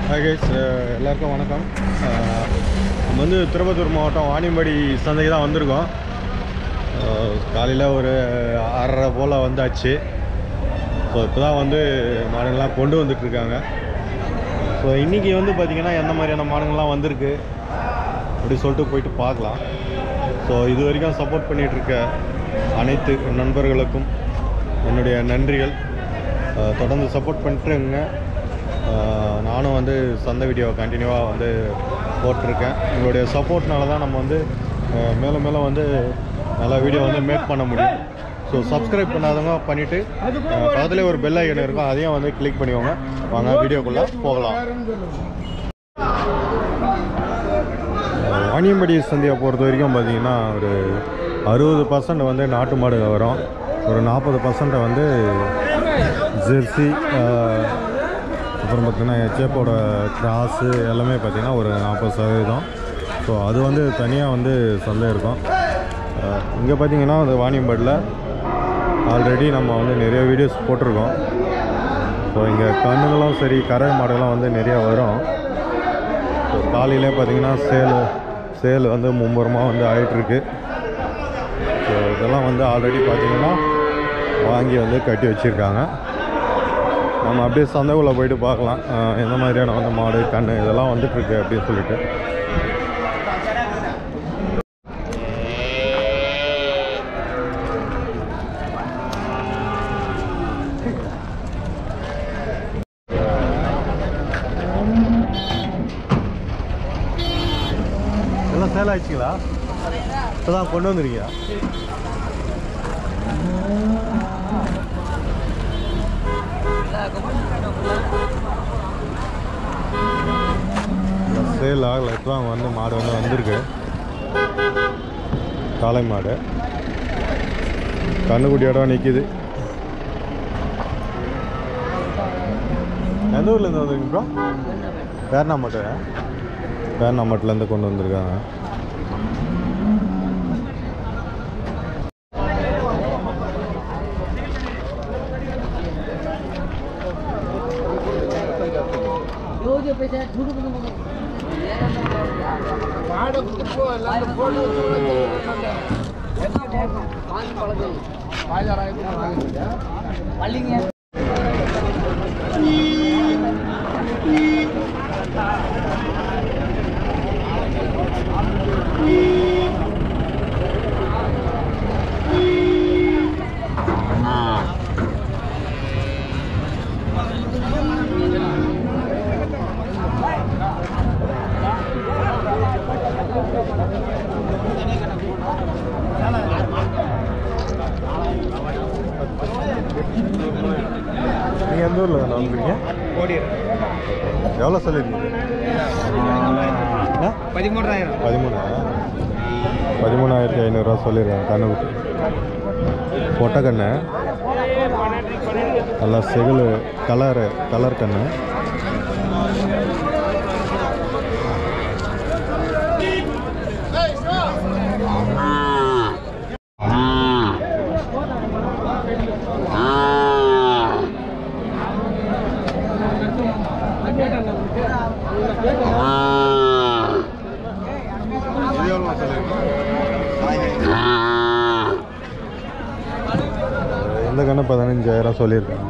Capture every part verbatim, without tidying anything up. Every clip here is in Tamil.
Hi guys, எல்லாருக்கும் வணக்கம். நம்ம வந்து திருப்பத்தூர் மாவட்டம் வாணியம்பாடி சந்தைக்கு தான் வந்திருக்கோம். காலையில் ஒரு ஆறரை போல் வந்தாச்சு. ஸோ இப்போ தான் வந்து மாடுங்கள்லாம் கொண்டு வந்துட்டுருக்காங்க. ஸோ இன்றைக்கி வந்து பார்த்திங்கன்னா எந்த மாதிரியான மாடுங்கள்லாம் வந்திருக்கு அப்படி சொல்லிட்டு போயிட்டு பார்க்கலாம். ஸோ இது வரைக்கும் சப்போர்ட் பண்ணிகிட்ருக்க அனைத்து நண்பர்களுக்கும் என்னுடைய நன்றிகள். தொடர்ந்து சப்போர்ட் பண்ணிட்டுருங்க. நானும் வந்து சந்தை வீடியோவை கண்டினியூவாக வந்து போட்டிருக்கேன். உங்களுடைய சப்போர்ட்னால தான் நம்ம வந்து மேலும் மேலும் வந்து நல்லா வீடியோ வந்து மேக் பண்ண முடியும். ஸோ சப்ஸ்கிரைப் பண்ணாதவங்க பண்ணிவிட்டு பக்கத்துலேயே ஒரு பெல் ஐக்கன் இருக்கும், அதையும் வந்து கிளிக் பண்ணிக்கோங்க. வாங்க வீடியோக்குள்ளே போகலாம். வாணியம்பாடி சந்தையை பொறுத்த வரைக்கும் பார்த்திங்கன்னா ஒரு அறுபது பர்சன்ட் வந்து நாட்டு மாடுங்க வரும். ஒரு நாற்பது பர்சன்ட்டை வந்து ஜெர்சி, அப்புறம் பார்த்திங்கன்னா ஹெச்எஃப்போட கிராஸு எல்லாமே பார்த்திங்கன்னா ஒரு நாற்பது சதவீதம். ஸோ அது வந்து தனியாக வந்து சந்தை இருக்கும். இங்கே பார்த்திங்கன்னா அந்த வாணியம்பாடியில் ஆல்ரெடி நம்ம வந்து நிறைய வீடியோஸ் போட்டிருக்கோம். ஸோ இங்கே கண்ணுங்களும் சரி கறவை மாடுகளும் வந்து நிறையா வரும். ஸோ காலையிலே பார்த்திங்கன்னா சேல் சேல் வந்து மும்முரமாக வந்து ஆகிட்டுருக்கு. ஸோ இதெல்லாம் வந்து ஆல்ரெடி பார்த்திங்கன்னா வாங்கி வந்து கட்டி வச்சுருக்காங்க. நம்ம அப்படியே சந்தைக்குள்ளே போயிட்டு பார்க்கலாம் எந்த மாதிரியான வந்து மாடு கண்ணு இதெல்லாம் வந்துட்டுருக்கு அப்படின்னு சொல்லிட்டு. எல்லாம் சேல் ஆயிடுச்சுங்களா? இப்போ தான் கொண்டு வந்துருக்கீங்களா? சேல் ஆகலை. இப்போ அங்கே வந்து மாடு வந்து வந்திருக்கு. காளை மாடு கண்ணுக்குட்டியோட நிற்கிது. எந்த ஊர்லேருந்து வந்துருங்க ப்ரோ? பேர்னாமட்டு பேர்னாமட்டிலேருந்து கொண்டு வந்திருக்காங்க. நீங்கள் எந்த ஊரில் தானே வந்துருக்கீங்க? எவ்வளோ சொல்லியிருக்கீங்க? பதிமூணாயிரம் பதிமூணாயிரம் பதிமூணாயிரத்தி ஐநூறுரூவா சொல்லியிருக்காங்க. கண்ணுக்குட்டி பொட்டை கண்ணு, நல்லா செகுல் கலரு கலர் கண்ணு. இந்த கண்ணு பதினஞ்சாயிரம் சொல்லியிருக்காங்க.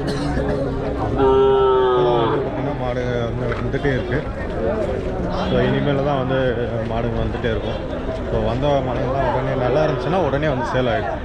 பார்த்திங்கன்னா மாடு வந்து வந்துகிட்டே இருக்குது. ஸோ இனிமேல் தான் வந்து மாடுங்க வந்துகிட்டே இருக்கும். ஸோ வந்த மாடுங்கள்லாம் உடனே நல்லா இருந்துச்சுன்னா உடனே வந்து சேல் ஆகிடும்.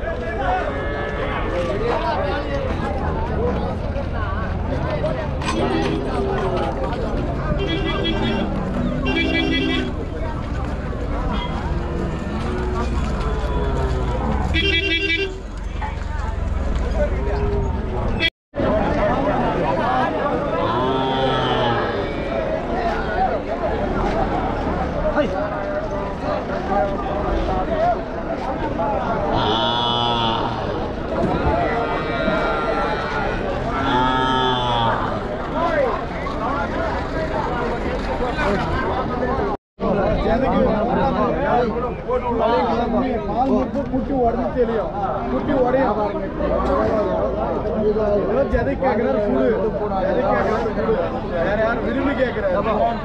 குட்டி உடனே தெரியும். குட்டி உடைய எதை கேட்குறாரு குழு எதை கேட்குறாரு குழு வேற யாரும் விரும்பி கேட்குறாரு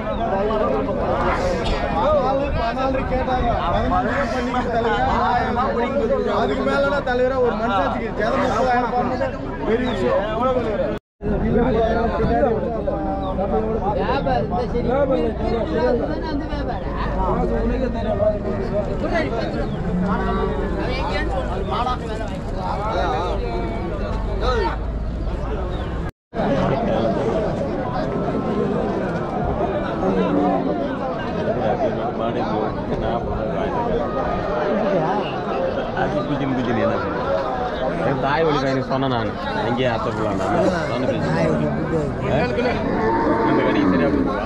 பதினாலு கேட்டாங்க அதுக்கு மேல தலைவரா ஒரு மனுஷாச்சுக்கு ஜெதம் முப்பதாயிரம் பெரிய விஷயம் தாய் வழி எனக்கு சொன்னேன் நான் எங்கேயே ஆசைப்படலாம் நான் இந்த கடி சரியா போடுவா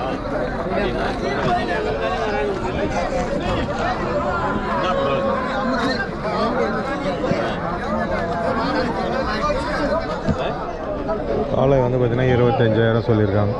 காலை வந்து பார்த்தீங்கன்னா இருபத்தஞ்சாயிரம் சொல்லியிருக்காங்க.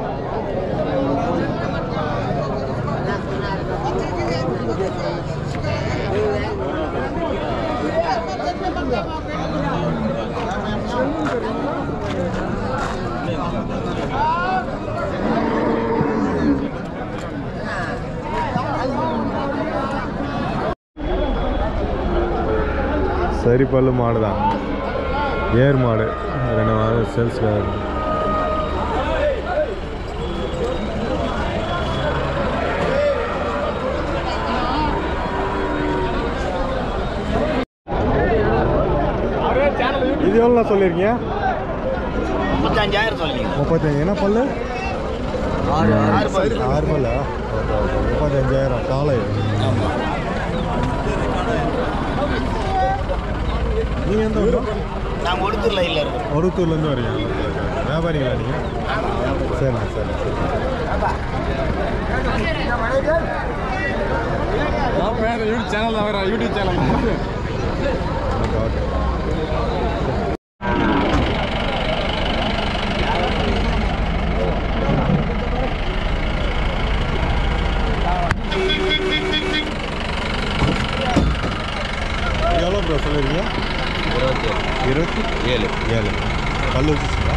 சரி பல்லு மாடு தான், ஏர் மாடு ரெண்டு மாடு சேல்ஸ்க்காக. இது எவ்வளோ சொல்லியிருக்கீங்க? முப்பத்தஞ்சாயிரம் சொல்லி முப்பத்தஞ்சு என்ன பல்லு? ஆறு பல்லா? முப்பத்தஞ்சாயிரம் காலை. நீங்கள் எந்த ஊர்? நாங்கள் ஒடுத்தூரில் இல்லை இருக்கோம். ஒடுத்தூர்லேருந்து வரீங்க. வியாபாரிங்களா நீங்கள்? சரிண்ணா சரி சரி யூடியூப் சேனல் தான் வேறு யூடியூப் சேனல். Okay okay. எவ்வளோ ப்ரோ சொல்லிருக்கீங்க? இருபத்தி இருபத்தி ஏழு ஏழு பல்லு வச்சுங்களா?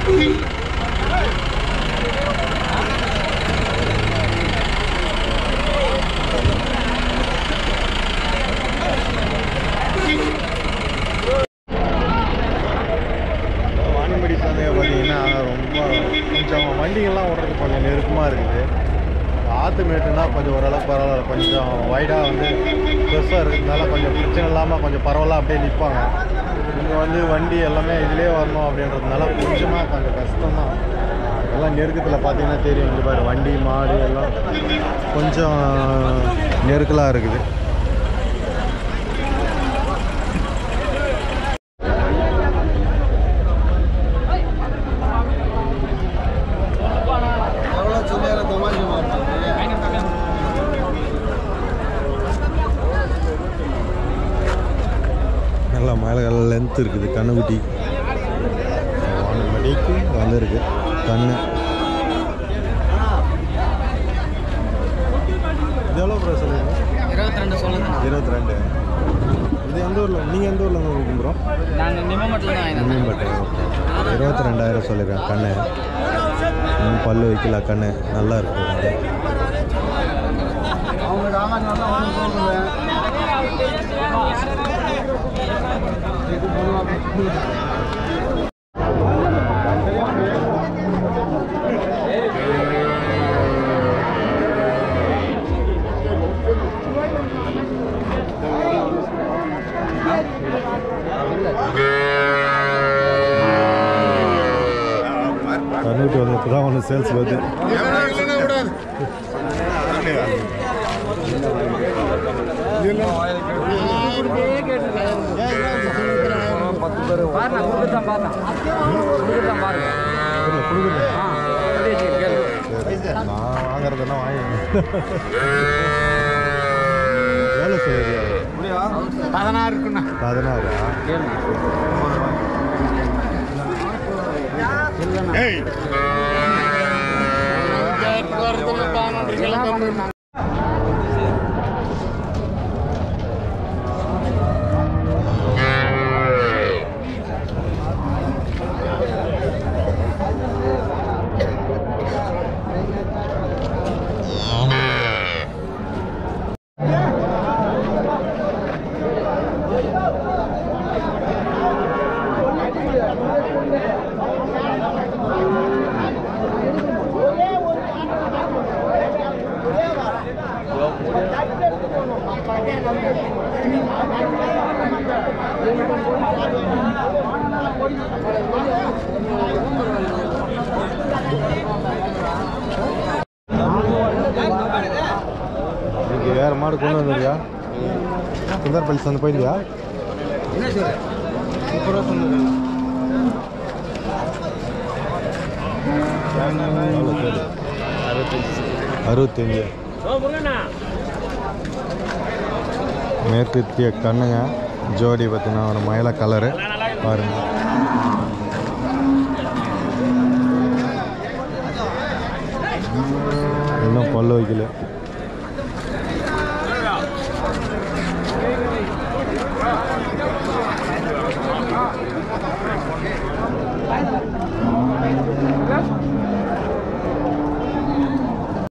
வாணியம்பாடி சந்தையை பார்த்தீங்கன்னா ரொம்ப கொஞ்சம் வண்டிகள்லாம் ஓடுறது கொஞ்சம் நெருக்கமாக இருக்குது. ஆற்று மேட்டுனா கொஞ்சம் ஓரளவுக்கு பரவாயில்ல, கொஞ்சம் வைடாக வந்து பெருசாக இருக்கிறதுனால கொஞ்சம் பிரச்சனை இல்லாமல் கொஞ்சம் பரவாயில்ல அப்படியே நிற்பாங்க. இங்கே வந்து வண்டி எல்லாமே இதிலே வரணும் அப்படின்றதுனால கொஞ்சமாக கொஞ்சம் கஷ்டம்தான். எல்லாம் நெருக்கத்தில் பார்த்தீங்கன்னா தெரியும். இங்கே பாரு வண்டி மாடு எல்லாம் கொஞ்சம் நெருக்கலாக இருக்குது. நல்லா மேலே லென்த் இருக்குது. கண்ணுக்குட்டி வாணியம்பாடிக்கு வந்துருக்கு கண்ணு. இது எவ்வளோ ப்ரோ சொல்லுங்கள்? இருபத்தி ரெண்டு சொல்லுங்க. இருபத்தி ரெண்டு. இது எந்த ஊரில்? நீங்கள் எந்த ஊரில் வந்து இருக்கும் ப்ரோ? நாங்கள் நிம்மம்பட்டில் தான். நிம்மம்பட்டி. இருபத்தி ரெண்டாயிரம் சொல்லியிருக்கேன் கண்ணு. இன்னும் பல்லு வைக்கல கண்ணு நல்லா இருக்குது. கண்ணூட்டி வந்து இப்போ தான் ஒன்று சேல்ஸ் வருது. நான் வாங்குறதுன்னா வாங்கி எவ்வளோ சொல்லுறியா? பதினாறு இருக்குண்ணா. பதினாறா? மாடு கொண்டு வந்துருக்கியா சுந்தர்பள்ளி சந்தை போயிருந்தியா அறுபத்தஞ்சு மேற்கத்திய கண்ணுங்க ஜோடி பார்த்தீங்கன்னா ஒரு மயில கலரு பாருங்க இன்னும் பல்லு வைக்கல